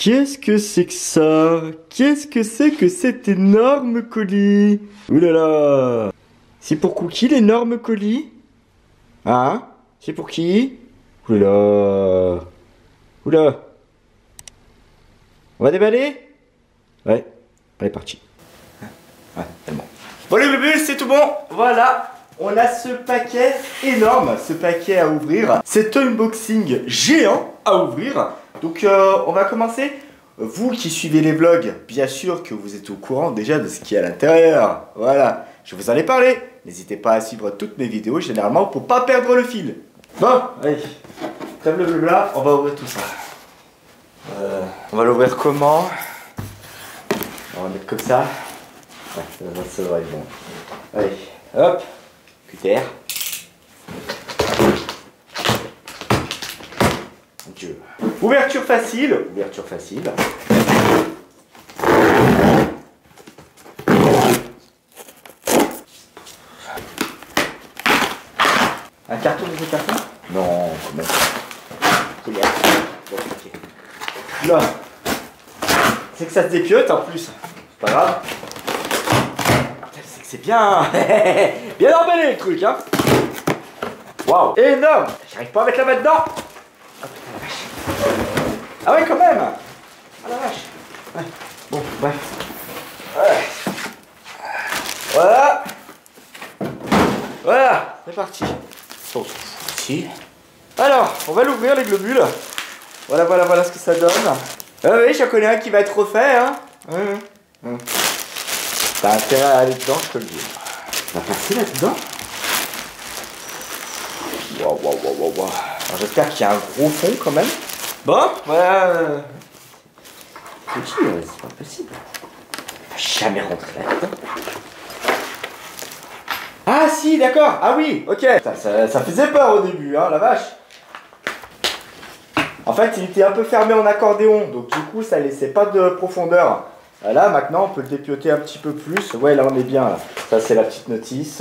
Qu'est-ce que c'est que ça? Qu'est-ce que c'est que cet énorme colis? Ouh là là! C'est pour Cookie l'énorme colis? Hein? C'est pour qui? Ouh là là! Ouh là! On va déballer? Ouais, allez parti. Ouais, tellement. Bon les bébés, c'est tout bon. Voilà, on a ce paquet énorme, ce paquet à ouvrir. Cet unboxing géant à ouvrir. Donc on va commencer. Vous qui suivez les vlogs, bien sûr que vous êtes au courant déjà de ce qu'il y a à l'intérieur. Voilà, je vous en ai parlé. N'hésitez pas à suivre toutes mes vidéos généralement pour pas perdre le fil. Bon, allez, trêve le blabla, on va ouvrir tout ça. On va l'ouvrir comment? On va mettre comme ça. Ouais, ça va être bon. Allez, hop, cutter. Dieu. Ouverture facile. Ouverture facile. Un carton de carton? Non, quand même. C'est bien. Bon, ok. Là. C'est que ça se dépiote en plus. C'est pas grave. C'est que c'est bien. Bien emballé le truc, hein. Waouh, énorme. J'arrive pas à mettre la main dedans. Ah ouais, quand même. Ah la vache. Ouais. Bon, bref. Ouais. Voilà. Voilà, c'est parti. Bon, ici. Alors, on va l'ouvrir les globules. Voilà, voilà, voilà ce que ça donne. Oui, j'en connais un qui va être refait, hein. T'as intérêt à aller dedans, je te le dis. On va passer là-dedans. Waouh, waouh, waouh, waouh, waouh. Alors j'espère qu'il y a un gros fond quand même. Bon, voilà. Petit, c'est pas possible. Il va jamais rentrer là-dedans. Ah si, d'accord. Ah oui, ok. Ça faisait peur au début, hein, la vache. En fait, il était un peu fermé en accordéon, donc du coup, ça laissait pas de profondeur. Là, maintenant, on peut le dépioter un petit peu plus. Ouais, là, on est bien. Là. Ça, c'est la petite notice.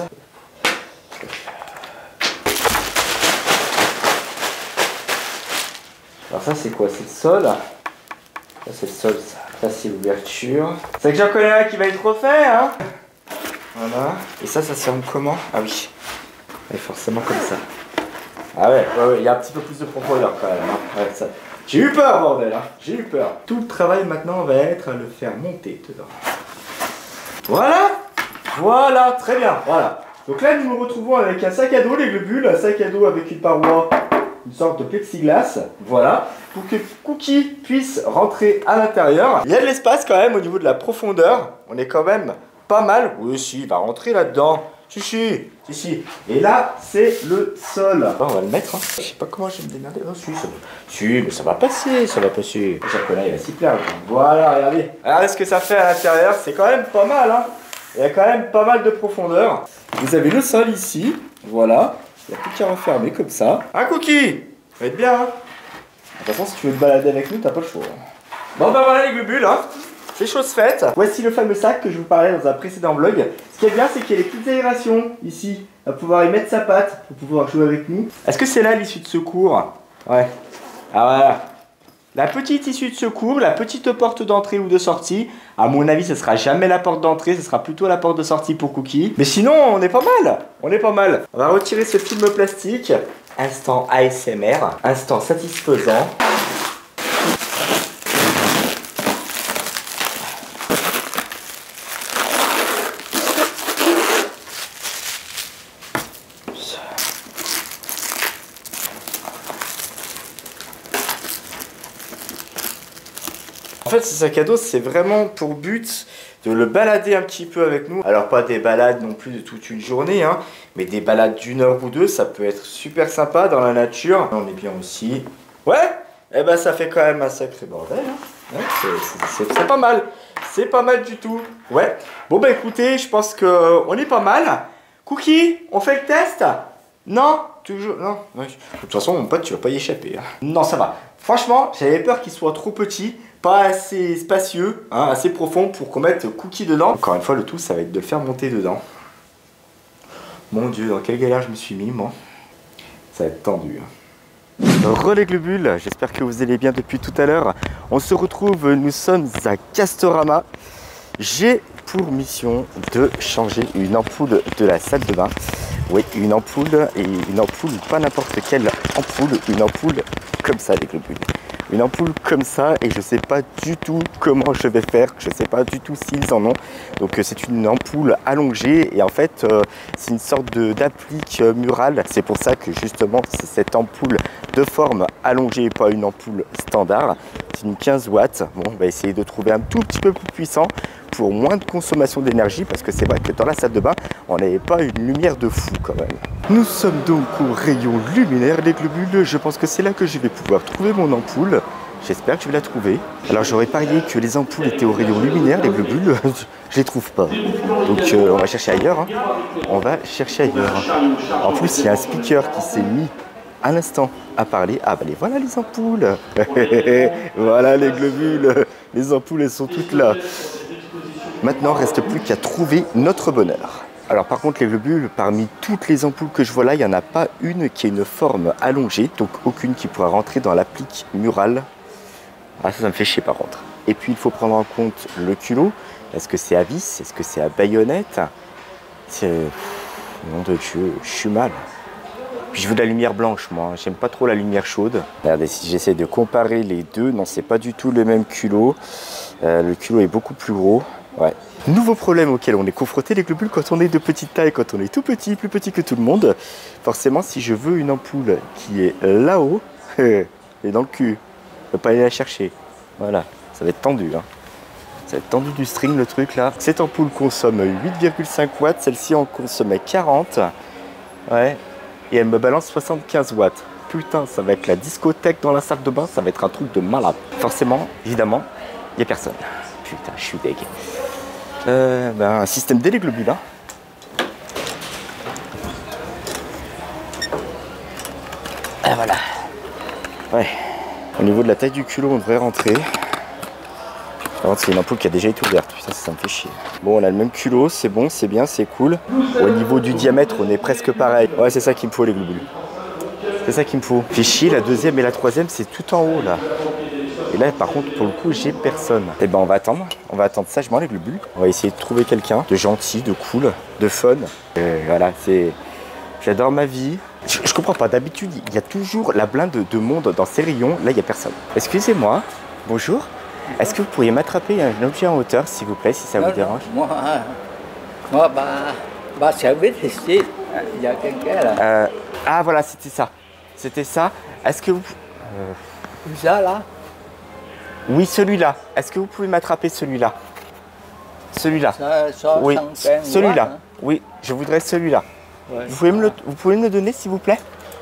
Alors ça, c'est quoi? C'est le sol. Ça, c'est le sol, ça. Ça, c'est l'ouverture. C'est que j'en connais un qui va être refait, hein. Voilà. Et ça se ferme comment? Ah oui. Et forcément comme ça. Ah ouais, il y a un petit peu plus de profondeur quand même. Hein. Ouais, ça... J'ai eu peur, bordel, hein. J'ai eu peur. Tout le travail maintenant va être à le faire monter dedans. Voilà. Voilà, très bien. Voilà. Donc là, nous nous retrouvons avec un sac à dos, les globules. Un sac à dos avec une paroi, une sorte de plexiglas. Voilà. Pour que Cookie puisse rentrer à l'intérieur. Il y a de l'espace quand même au niveau de la profondeur. On est quand même pas mal. Oui, si, il va rentrer là-dedans. Si. Et là, c'est le sol. Bon, on va le mettre. Hein. Je sais pas comment je vais me démerder. Oh, si, mais ça va passer, ça va passer. Chocolat, il va s'y plaire. Voilà, regardez. Regardez ce que ça fait à l'intérieur. C'est quand même pas mal, hein. Il y a quand même pas mal de profondeur. Vous avez le sol ici. Voilà. Il n'y a plus qu'à refermer comme ça. Un Cookie. Ça va être bien, hein. De toute façon, si tu veux te balader avec nous, t'as pas le choix. Bon, bah voilà les globules, hein. C'est chose faite. Voici le fameux sac que je vous parlais dans un précédent vlog. Ce qui est bien, c'est qu'il y a les petites aérations ici. On va pouvoir y mettre sa patte pour pouvoir jouer avec nous. Est-ce que c'est là l'issue de secours? Ouais. Ah voilà. La petite issue de secours, la petite porte d'entrée ou de sortie. À mon avis, ce sera jamais la porte d'entrée, ce sera plutôt la porte de sortie pour Cookie. Mais sinon, on est pas mal. On est pas mal. On va retirer ce film plastique. Instant ASMR. Instant satisfaisant. En fait, ce sac à dos, c'est vraiment pour but de le balader un petit peu avec nous. Alors, pas des balades non plus de toute une journée, hein, mais des balades d'une heure ou deux, ça peut être super sympa dans la nature. On est bien aussi. Ouais, et ben ça fait quand même un sacré bordel. Hein. Ouais, c'est pas mal. C'est pas mal du tout. Ouais. Bon, bah écoutez, je pense qu'on est pas mal. Cookie, on fait le test? Non? Toujours? Non. Ouais. De toute façon, mon pote, tu vas pas y échapper. Hein. Non, ça va. Franchement, j'avais peur qu'il soit trop petit. Pas assez spacieux, hein, assez profond pour qu'on mette Cookie dedans. Encore une fois, le tout, ça va être de le faire monter dedans. Mon Dieu, dans quelle galère je me suis mis, moi. Ça va être tendu. Hein. Relais Globules, j'espère que vous allez bien depuis tout à l'heure. On se retrouve, nous sommes à Castorama. J'ai pour mission de changer une ampoule de la salle de bain. Oui, une ampoule, et une ampoule, pas n'importe quelle ampoule, une ampoule comme ça les globules. Une ampoule comme ça, et je sais pas du tout comment je vais faire, je sais pas du tout s'ils en ont. Donc c'est une ampoule allongée, et en fait c'est une sorte d'applique murale. C'est pour ça que justement c'est cette ampoule de forme allongée et pas une ampoule standard. C'est une 15 watts. Bon, on va essayer de trouver un tout petit peu plus puissant pour moins de consommation d'énergie, parce que c'est vrai que dans la salle de bain on n'avait pas une lumière de fou quand même. Nous sommes donc au rayon luminaire les globules. Je pense que c'est là que je vais pouvoir trouver mon ampoule. J'espère que je vais la trouver. Alors j'aurais parié que les ampoules étaient au rayon luminaire, les globules, je les trouve pas. Donc on va chercher ailleurs, hein. On va chercher ailleurs. En plus il y a un speaker qui s'est mis à l'instant à parler. Ah bah les voilà les ampoules. Voilà les globules. Les ampoules elles sont toutes là. Maintenant, il ne reste plus qu'à trouver notre bonheur. Alors par contre, les globules, parmi toutes les ampoules que je vois là, il n'y en a pas une qui ait une forme allongée, donc aucune qui pourra rentrer dans l'applique murale. Ah ça me fait chier par contre. Et puis il faut prendre en compte le culot. Est-ce que c'est à vis? Est-ce que c'est à baïonnette? Nom de Dieu, je suis mal. Puis je veux de la lumière blanche moi, j'aime pas trop la lumière chaude. Regardez, si j'essaie de comparer les deux, non c'est pas du tout le même culot. Le culot est beaucoup plus gros. Ouais. Nouveau problème auquel on est confronté les globules quand on est de petite taille, quand on est tout petit, plus petit que tout le monde. Forcément, si je veux une ampoule qui est là-haut, elle est dans le cul. Je ne peux pas aller la chercher. Voilà, ça va être tendu. Hein. Ça va être tendu du string le truc là. Cette ampoule consomme 8,5 watts, celle-ci en consomme 40. Ouais. Et elle me balance 75 watts. Putain, ça va être la discothèque dans la salle de bain, ça va être un truc de malade. Forcément, évidemment, il n'y a personne. Putain, je suis deg. Un système d'éléglobule. Hein. Et voilà. Ouais. Au niveau de la taille du culot, on devrait rentrer. Par contre, c'est une ampoule qui a déjà été ouverte. Putain, ça me fait chier. Bon, on a le même culot, c'est bon, c'est bien, c'est cool. Au niveau du diamètre, on est presque pareil. Ouais, c'est ça qu'il me faut, les globules. C'est ça qu'il me faut. Fait chier, la deuxième et la troisième, c'est tout en haut, là. Et là, par contre, pour le coup, j'ai personne. Et ben, on va attendre sagement les globules. On va essayer de trouver quelqu'un de gentil, de cool, de fun. Voilà, c'est... J'adore ma vie. Je comprends pas, d'habitude, il y a toujours la blinde de monde dans ces rayons. Là, il n'y a personne. Excusez-moi, bonjour. Est-ce que vous pourriez m'attraper un objet en hauteur, s'il vous plaît, si ça vous dérange? C'est vite ici. Il y a quelqu'un là. Ah, voilà, c'était ça. C'était ça. Est-ce que vous... Ça là? Oui, celui-là. Est-ce que vous pouvez m'attraper celui-là? Celui-là. Oui, celui-là. Hein. Oui, je voudrais celui-là. Ouais, vous pouvez me le donner, s'il vous plaît?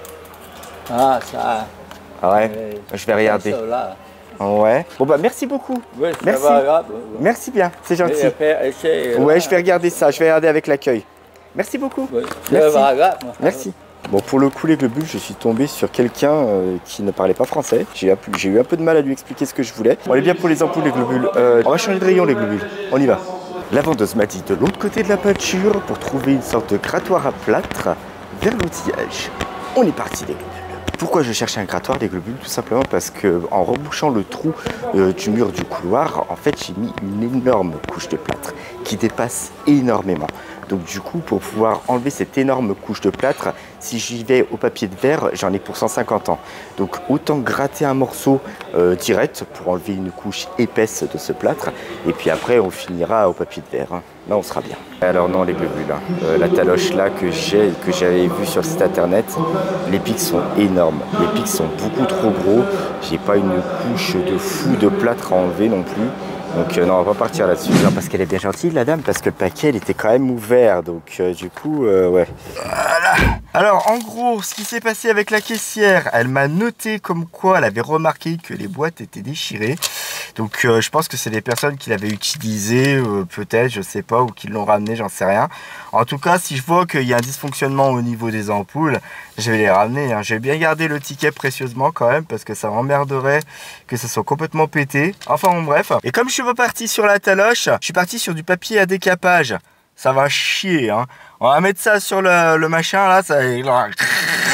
Ah, ça. Ah ouais, je vais regarder. Ouais. Bon bah merci beaucoup. Ouais, merci. Merci bien, c'est gentil. Ouais, je vais regarder ça. Je vais regarder avec l'accueil. Merci beaucoup. Ouais. Merci. Merci. Bon, pour le coup, les globules, je suis tombé sur quelqu'un qui ne parlait pas français. J'ai eu un peu de mal à lui expliquer ce que je voulais. On est bien pour les ampoules, les globules. On va changer de rayon, les globules. On y va. La vendeuse m'a dit de l'autre côté de la peinture pour trouver une sorte de grattoir à plâtre vers l'outillage. On est parti, les globules. Pourquoi je cherchais un grattoir, les globules? Tout simplement parce que en rebouchant le trou du mur du couloir, en fait, j'ai mis une énorme couche de plâtre qui dépasse énormément. Donc du coup, pour pouvoir enlever cette énorme couche de plâtre, si j'y vais au papier de verre, j'en ai pour 150 ans. Donc autant gratter un morceau direct pour enlever une couche épaisse de ce plâtre. Et puis après, on finira au papier de verre. Hein. Là, on sera bien. Alors non, les globules. Hein. La taloche là que j'avais vue sur le site internet, les pics sont énormes. Les pics sont beaucoup trop gros. J'ai pas une couche de fou de plâtre à enlever non plus. Donc non, on va pas partir là-dessus. Non, parce qu'elle est bien gentille, la dame, parce que le paquet, il était quand même ouvert. Donc du coup, ouais. Voilà. Alors, en gros, ce qui s'est passé avec la caissière, elle m'a noté comme quoi elle avait remarqué que les boîtes étaient déchirées. Donc je pense que c'est des personnes qui l'avaient utilisé, peut-être, je sais pas, ou qui l'ont ramené, j'en sais rien. En tout cas, si je vois qu'il y a un dysfonctionnement au niveau des ampoules, je vais les ramener. Hein. Je vais bien garder le ticket précieusement quand même, parce que ça m'emmerderait que ça soit complètement pété. Enfin bon, bref. Et comme je suis pas parti sur la taloche, je suis parti sur du papier à décapage. Ça va chier, hein. On va mettre ça sur le machin là,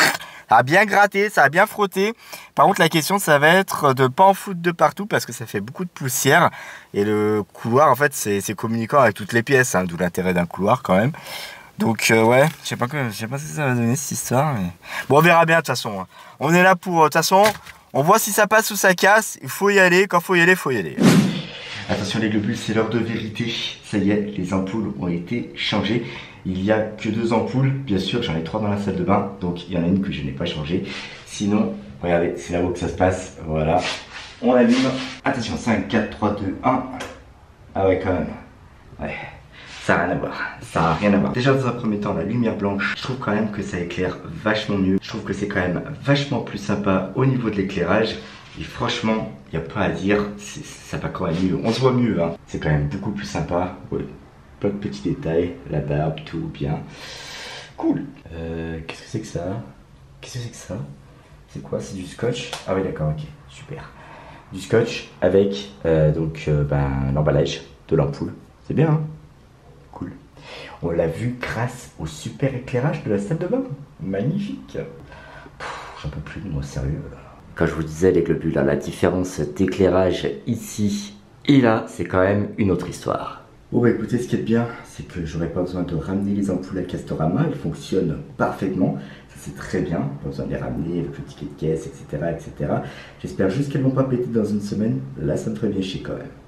Ça a bien gratté, ça a bien frotté. Par contre, la question, ça va être de pas en foutre de partout parce que ça fait beaucoup de poussière. Et le couloir, en fait, c'est communicant avec toutes les pièces, hein, d'où l'intérêt d'un couloir quand même. Donc ouais, je sais pas ce que ça va donner cette histoire. Mais... Bon, on verra bien de toute façon. Hein. On est là pour... De toute façon, on voit si ça passe ou ça casse. Il faut y aller. Quand faut y aller, faut y aller. Attention les globules, c'est l'heure de vérité. Ça y est, les ampoules ont été changées. Il n'y a que 2 ampoules. Bien sûr, j'en ai 3 dans la salle de bain. Donc il y en a une que je n'ai pas changée. Sinon, regardez, c'est là-haut que ça se passe. Voilà. On allume. Attention, 5, 4, 3, 2, 1. Ah ouais, quand même. Ouais. Ça n'a rien à voir, ça n'a rien à voir. Déjà dans un premier temps, la lumière blanche, je trouve quand même que ça éclaire vachement mieux. Je trouve que c'est quand même vachement plus sympa au niveau de l'éclairage. Et franchement, il n'y a pas à dire, ça va quand même mieux. On se voit mieux, hein. C'est quand même beaucoup plus sympa. Ouais. Plein de petits détails, la barbe, tout bien. Cool. Qu'est-ce que c'est que ça? Qu'est-ce que c'est que ça? C'est quoi? C'est du scotch? Ah oui d'accord, ok, super. Du scotch avec l'emballage de l'ampoule. C'est bien, hein? Cool. On l'a vu grâce au super éclairage de la salle de bain. Magnifique. J'en peux plus de moi, sérieux. Quand je vous disais les globules, hein, la différence d'éclairage ici et là, c'est quand même une autre histoire. Bon bah écoutez, ce qui est bien, c'est que j'aurais pas besoin de ramener les ampoules à Castorama. Elles fonctionnent parfaitement. Ça c'est très bien. Pas besoin de les ramener avec le ticket de caisse, etc. etc. J'espère juste qu'elles vont pas péter dans une semaine. Là, ça me ferait bien chier quand même.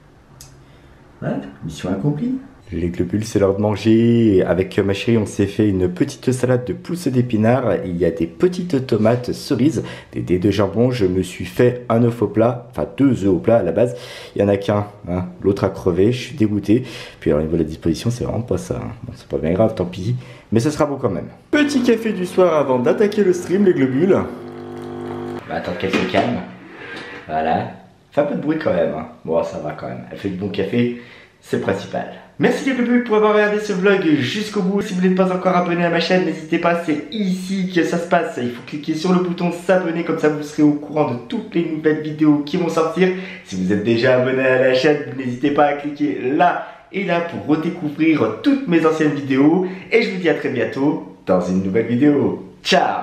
Voilà, mission accomplie. Les globules, c'est l'heure de manger. Avec ma chérie, on s'est fait une petite salade de pousses d'épinards. Il y a des petites tomates cerises, des dés de jambon. Je me suis fait un œuf au plat, enfin 2 œufs au plat à la base. Il n'y en a qu'un, hein. L'autre a crevé, je suis dégoûté. Puis alors, au niveau de la disposition, c'est vraiment pas ça. Hein. Bon, c'est pas bien grave, tant pis. Mais ce sera bon quand même. Petit café du soir avant d'attaquer le stream, les globules. Bah, attends qu'elle se calme. Voilà. Fait un peu de bruit quand même. Hein. Bon, ça va quand même. Elle fait du bon café, c'est le principal. Merci les globules pour avoir regardé ce vlog jusqu'au bout. Si vous n'êtes pas encore abonné à ma chaîne, n'hésitez pas, c'est ici que ça se passe. Il faut cliquer sur le bouton s'abonner, comme ça vous serez au courant de toutes les nouvelles vidéos qui vont sortir. Si vous êtes déjà abonné à la chaîne, n'hésitez pas à cliquer là et là pour redécouvrir toutes mes anciennes vidéos. Et je vous dis à très bientôt dans une nouvelle vidéo. Ciao!